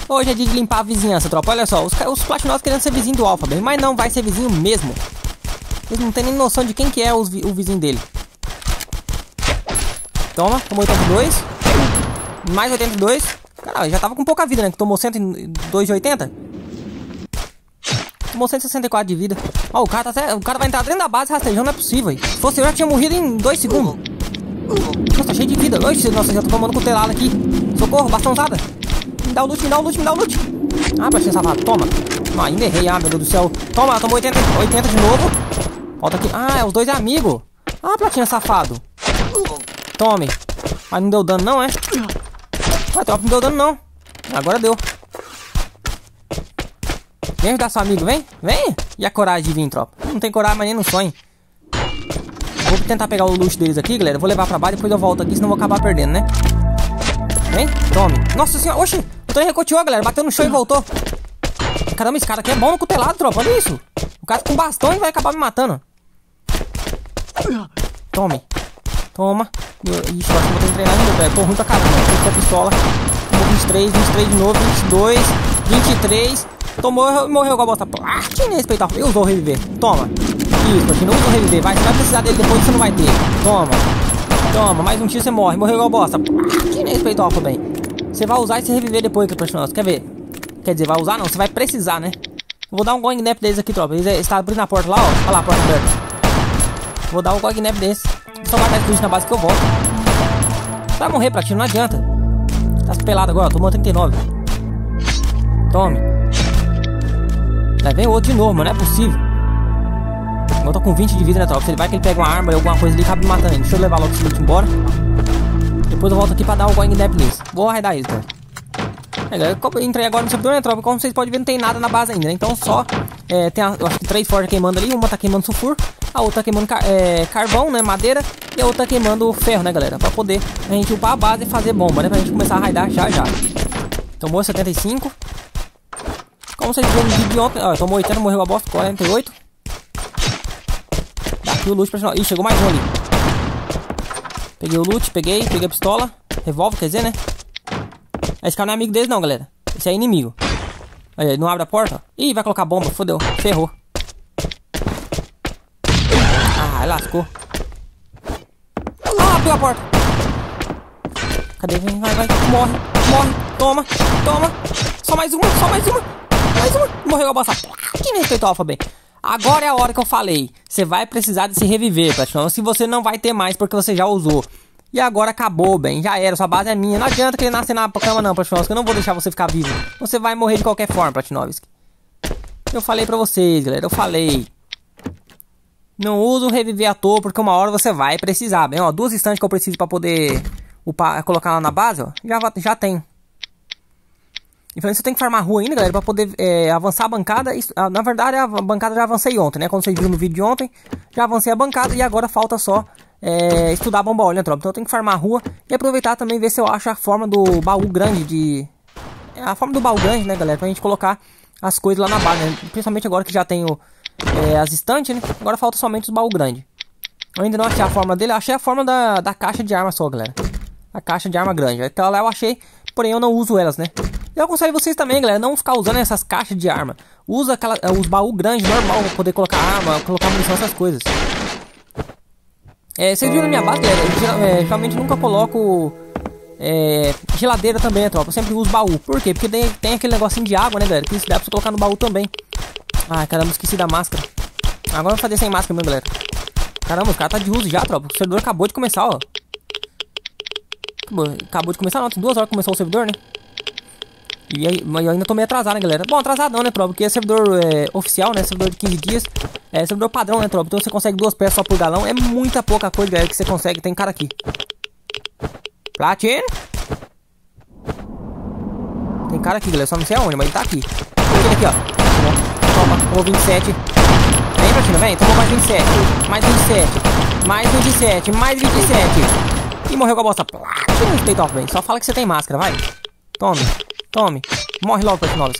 Hoje é dia de limpar a vizinhança, tropa. Olha só, os Platinosos querendo ser vizinho do Alpha, bem. Mas não vai ser vizinho mesmo. Eles não tem nem noção de quem que é o vizinho dele. Toma, tomou 82. Mais 82. Caralho, já tava com pouca vida, né? Que tomou 102 de 80. Tomou 164 de vida. Ó, o cara vai entrar dentro da base rastejando, não é possível. Se fosse eu, já tinha morrido em 2 segundos. Nossa, tá cheio de vida. Oxe, nossa, já tô tomando cotelada aqui. Socorro, bastãozada. Me dá o loot, me dá o loot, me dá o loot. Ah, pra safado, toma. Ah, ainda errei, meu Deus do céu. Toma, tomou 80 de novo. Volta aqui. Ah, os dois é amigo. Ah, platinha safado. Tome. Mas não deu dano não, é? Ah, tropa, não deu dano não. Agora deu. Vem ajudar seu amigo, vem. Vem. E a coragem de vir, tropa? Não tem coragem, mas nem no sonho. Vou tentar pegar o loot deles aqui, galera. Vou levar pra baixo, depois eu volto aqui, senão eu vou acabar perdendo, né? Vem, tome. Nossa senhora, oxi. O trem recoteou, galera. Bateu no chão e voltou. Caramba, esse cara aqui é bom no cutelado, tropa. Olha isso. O cara com bastão e vai acabar me matando. Tome. Toma. Ixi, eu acho que eu vou ter que treinar de novo, velho. Tô ruim pra caramba. Tô com a pistola. Tomou 23 de novo, 22, 23. Tomou, morreu com a bosta. Ah, que nem respeitar. Eu usou o reviver. Toma. Isso, continua usando o reviver. Vai, você vai precisar dele depois, você não vai ter. Toma. Toma, mais um tiro você morre. Morreu igual bosta. Ah, que nem respeitar, bem. Você vai usar esse reviver depois, que é personagem. Quer ver? Quer dizer, vai usar não, você vai precisar, né? Eu vou dar um going nap deles aqui, tropa. Eles estão abrindo a porta lá, ó. Olha lá a porta aberta. Vou dar um going nap desse. Só guardar esse na base que eu volto. Vai morrer, Platino, não adianta. Tá pelado agora, ó. Tomou 39. Tome. Aí vem o outro de novo, mano. Não é possível. Eu tô com 20 de vida, né, tropa? Se ele vai que ele pega uma arma ou alguma coisa ali, acaba me matando ele. Deixa eu levar logo esse loot embora. Depois eu volto aqui pra dar o going nap neles. Vou arredar eles, tropa. Eu entrei agora no servidor, né, tropa? Como vocês podem ver, não tem nada na base ainda, né? Então só tem, eu acho que 3 forjas queimando ali. Uma tá queimando sulfur, a outra tá queimando carvão, né, madeira. E a outra tá queimando ferro, né, galera? Pra poder a gente upar a base e fazer bomba, né? Pra gente começar a raidar já. Tomou 75. Como vocês viram no vídeo de ontem, ó, tomou 80, morreu a bosta, 48. Dá aqui o loot pra... Ih, chegou mais um ali. Peguei o loot, peguei a pistola. Revólver, quer dizer, né? Esse cara não é amigo deles não, galera. Esse é inimigo. Aí, ele não abre a porta. Ih, vai colocar bomba. Fodeu. Ferrou. Ah, lascou. Ah, abriu a porta. Cadê? Vem, vai. Morre. Toma. Só mais uma. Morreu a bosta. Que nem respeitou o Alpha bem. Agora é a hora que eu falei. Você vai precisar de se reviver, Platino. Se você não vai ter mais porque você já usou. E agora acabou, bem. Já era, sua base é minha. Não adianta querer nascer na cama não, Platinovski. Eu não vou deixar você ficar vivo. Você vai morrer de qualquer forma, Platinovski. Eu falei pra vocês, galera. Eu falei. Não usa o reviver à toa, porque uma hora você vai precisar, bem. Ó, 2 instantes que eu preciso pra poder upar, colocar lá na base, ó. Já tem. Então você tem que farmar a rua ainda, galera, pra poder avançar a bancada. Na verdade, a bancada já avancei ontem, né? Quando vocês viram no vídeo de ontem, já avancei a bancada e agora falta só... estudar a bomba óleo, né, tropa? Então eu tenho que farmar a rua e aproveitar também ver se eu acho a forma do baú grande a forma do baú grande, né, galera? Pra gente colocar as coisas lá na base, né? Principalmente agora que já tenho as estantes, né? Agora falta somente os baús grandes. Eu ainda não achei a forma dele, eu achei a forma da caixa de arma só, galera. A caixa de arma grande. Então lá eu achei, porém eu não uso elas, né? Eu aconselho vocês também, galera, não ficar usando essas caixas de arma. Usa os baús grandes, normal, pra poder colocar arma, colocar munição, essas coisas. Vocês viram na minha base, galera, geralmente nunca coloco geladeira também, né, tropa? Eu sempre uso baú. Por quê? Porque tem aquele negocinho de água, né, galera? Que isso dá pra você colocar no baú também. Ai, caramba, esqueci da máscara. Agora eu vou fazer sem máscara mesmo, galera. Caramba, o cara tá de uso já, tropa. O servidor acabou de começar, ó. Acabou de começar, não. Tem 2 horas que começou o servidor, né? E aí, mas eu ainda tô meio atrasado, né, galera? Bom, atrasado não, né, tropa? Porque é servidor oficial, né? Servidor de 15 dias. É servidor padrão, né, tropa? Então você consegue 2 peças só por galão. É muita pouca coisa, galera, que você consegue. Tem cara aqui. Platino? Tem cara aqui, galera. Só não sei aonde, mas ele tá aqui. Ele aqui, ó. Toma, tomou 27. Vem, Platino, vem. Tomou mais 27. Mais 27. Mais 27. Mais 27. E morreu com a bosta. Platino, respeito, ó, vem. Só fala que você tem máscara, vai. Tome. Morre logo, Platinovski.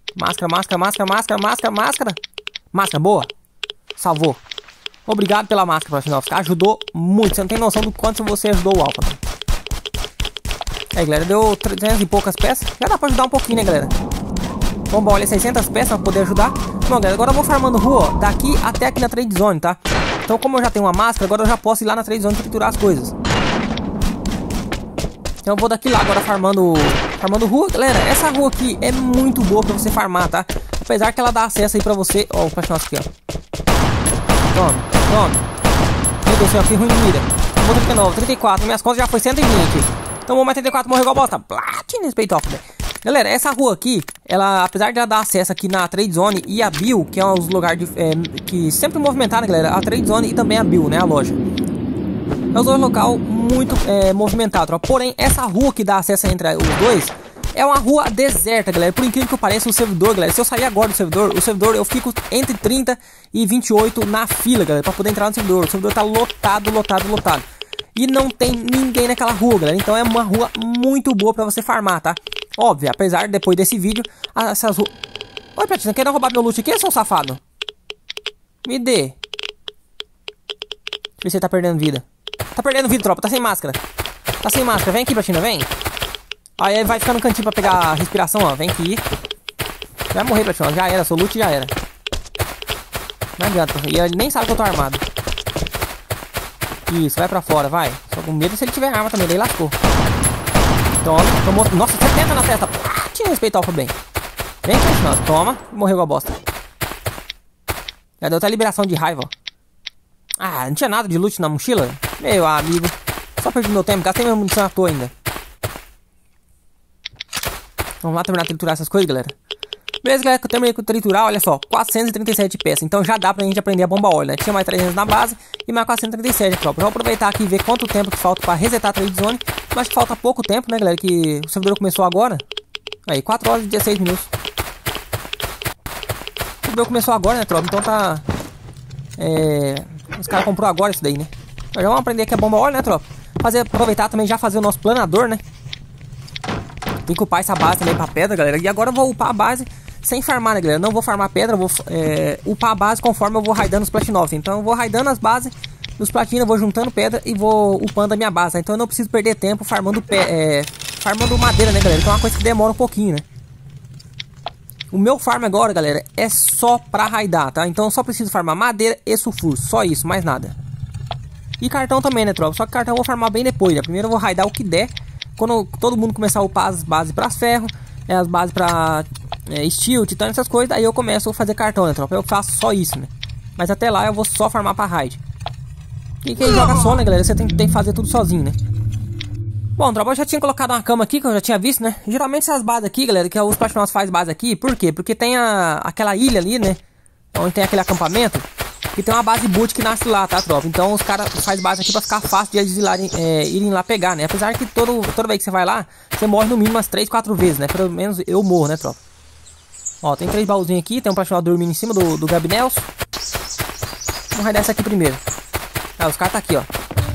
Máscara. Máscara, boa. Salvou. Obrigado pela máscara, Platinovski. Ajudou muito. Você não tem noção do quanto você ajudou o Alpha. Aí, galera, deu 300 e poucas peças. Já dá pra ajudar um pouquinho, né, galera? Bom, olha, 600 peças pra poder ajudar. Bom, galera, agora eu vou farmando rua, ó, daqui até aqui na Trade Zone, tá? Então, como eu já tenho uma máscara, agora eu já posso ir lá na Trade Zone triturar as coisas. Então eu vou daqui lá agora farmando rua. Galera, essa rua aqui é muito boa pra você farmar, tá? Apesar que ela dá acesso aí pra você. Ó, o Platinose aqui, ó. Toma. Meu Deus do céu, que ruim de mira. Vou 39, 34, minhas contas já foi 120. Então vou mais 34, morreu igual bosta. Platina, respeito off, velho. Galera, essa rua aqui, ela, apesar de ela dar acesso aqui na Trade Zone e a Bill, que é os lugares que sempre movimentaram, galera, a Trade Zone e também a Bill, né, a loja. É um local muito movimentado, ó. Porém, essa rua que dá acesso entre os dois é uma rua deserta, galera. Por incrível que pareça, o servidor, galera, se eu sair agora do servidor, o servidor eu fico entre 30 e 28 na fila, galera, pra poder entrar no servidor. O servidor tá lotado. E não tem ninguém naquela rua, galera. Então é uma rua muito boa pra você farmar, tá? Óbvio, apesar, depois desse vídeo, essas ruas... Oi, Platina, querendo roubar meu loot aqui, seu safado? Me dê. Deixa eu ver se ele tá perdendo vida. Tá perdendo vida, tropa. Tá sem máscara. Vem aqui, Platina, vem. Aí ele vai ficar no cantinho pra pegar a respiração, ó. Vem aqui. Vai morrer, Platina. Já era, seu loot já era. Não adianta. E ele nem sabe que eu tô armado. Isso, vai pra fora, vai. Só com medo se ele tiver arma também. Daí lascou. Tomou. Nossa, 70 na testa. Tinha respeito ao bem. Vem, Platina. Toma. Morreu igual bosta. Já deu até liberação de raiva, ó. Ah, não tinha nada de loot na mochila? Meu amigo. Só perdi meu tempo. Gastei minha munição à toa ainda. Vamos lá terminar de triturar essas coisas, galera. Beleza, galera, que eu terminei com triturar, olha só, 437 peças. Então já dá pra gente aprender a bomba óleo, né? Tinha mais 300 na base e mais 437, tropa. Eu vou aproveitar aqui e ver quanto tempo que falta pra resetar a Trade Zone. Mas que falta pouco tempo, né, galera? Que o servidor começou agora. Aí, 4 horas e 16 minutos. O servidor começou agora, né, tropa? Então tá... Os caras comprou agora isso daí, né? Mas já vamos aprender aqui a bomba óleo, né, tropa? Aproveitar também já fazer o nosso planador, né? Tem que upar essa base também pra pedra, galera. E agora eu vou upar a base sem farmar, né, galera? Não vou farmar pedra, eu vou upar a base conforme eu vou raidando os platinovos. Então eu vou raidando as bases dos platinos, vou juntando pedra e vou upando a minha base. Então eu não preciso perder tempo farmando madeira, né, galera? Que é uma coisa que demora um pouquinho, né? O meu farm agora, galera, é só pra raidar, tá? Então eu só preciso farmar madeira e sulfuro. Só isso, mais nada. E cartão também, né, tropa? Só que cartão eu vou farmar bem depois, né? Primeiro eu vou raidar o que der. Quando todo mundo começar a upar as bases para ferro, as bases para steel, titânio, essas coisas, aí eu começo a fazer cartão, né, tropa? Eu faço só isso, né? Mas até lá eu vou só farmar para raid. E quem joga só, né, galera? Você tem que fazer tudo sozinho, né? Bom, tropa, eu já tinha colocado uma cama aqui, que eu já tinha visto, né? Geralmente essas bases aqui, galera, que os platinosos fazem base aqui, por quê? Porque tem aquela ilha ali, né? Onde tem aquele acampamento. E tem uma base boot que nasce lá, tá, tropa? Então os caras fazem base aqui pra ficar fácil de eles irem lá pegar, né? Apesar que toda vez que você vai lá, você morre no mínimo umas 3, 4 vezes, né? Pelo menos eu morro, né, tropa? Ó, tem 3 baúzinhos aqui, tem um platinado dormindo em cima do Gabinels. Vamos raidar essa aqui primeiro. Ah, os caras tá aqui, ó.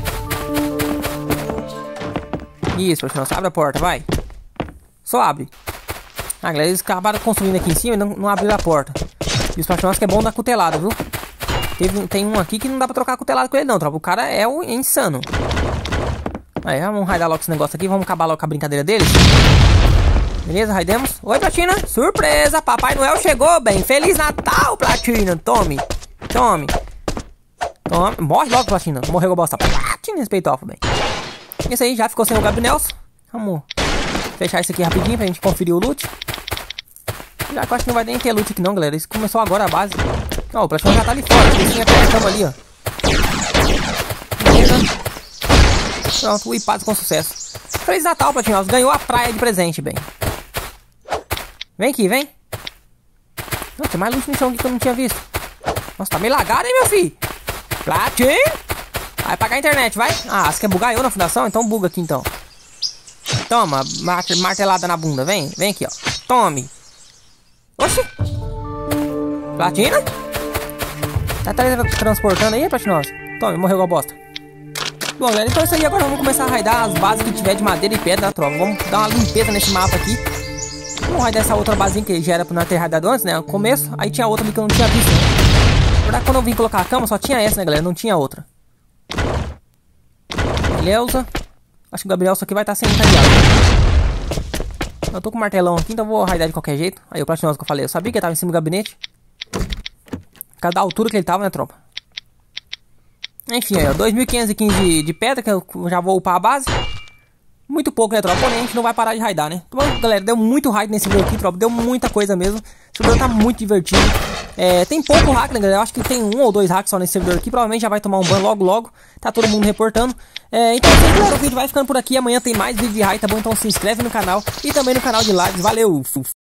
Isso, platinado, abre a porta, vai. Só abre. Ah, galera, eles acabaram construindo aqui em cima e não abriram a porta. E os platinosos que é bom dar cutelada, viu? Tem um aqui que não dá pra trocar cutelado com ele não, tropa. O cara é insano. Aí, vamos raidar logo esse negócio aqui. Vamos acabar logo com a brincadeira deles. Beleza, raidemos. Oi, Platina. Surpresa, Papai Noel chegou, bem. Feliz Natal, Platina. Tome. Morre logo, Platina. Morreu com a bosta. Platina, respeitou, bem. Isso aí, já ficou sem o Gabinels. Vamos fechar isso aqui rapidinho pra gente conferir o loot. Já que eu acho que não vai nem ter loot aqui não, galera. Isso começou agora a base. Ó, o Platinum já tá ali fora. Tinha cama ali, ó. Beleza. Pronto, upado com sucesso. Feliz Natal, Platinum. Ganhou a praia de presente, bem. Vem aqui, vem. Não, tem mais loot no chão aqui que eu não tinha visto. Nossa, tá meio lagado, hein, meu filho? Platinum. Vai pagar a internet, vai. Ah, você quer bugar eu na fundação? Então buga aqui, então. Toma, martelada na bunda. Vem aqui, ó. Tome. Oxi. Platina? Tá transportando aí, Platinosa? Tome, morreu igual bosta. Bom, galera, então é isso aí. Agora vamos começar a raidar as bases que tiver de madeira e pedra, tropa. Vamos dar uma limpeza nesse mapa aqui. Vamos raidar essa outra basinha que já era pra não ter raidado antes, né? No começo, aí tinha outra ali que eu não tinha visto. Na verdade, quando eu vim colocar a cama, só tinha essa, né, galera? Não tinha outra. Beleza. Acho que o Gabriel só aqui vai estar sem encadeado. Eu tô com o martelão aqui, então eu vou raidar de qualquer jeito. Aí o platinoso que eu falei, eu sabia que ele tava em cima do gabinete. Por causa da altura que ele tava, né, tropa? Enfim, aí, ó, 2.515 de pedra, que eu já vou upar a base. Muito pouco, né, tropa? Porém, a gente não vai parar de raidar, né? Então, galera, deu muito raid nesse servidor aqui, tropa. Deu muita coisa mesmo. O servidor tá muito divertido. Tem pouco hack, né, galera? Eu acho que tem 1 ou 2 hacks só nesse servidor aqui. Provavelmente já vai tomar um ban logo, logo. Tá todo mundo reportando. Então, assim, galera, o vídeo vai ficando por aqui. Amanhã tem mais vídeo de raid, tá bom? Então se inscreve no canal e também no canal de lives. Valeu!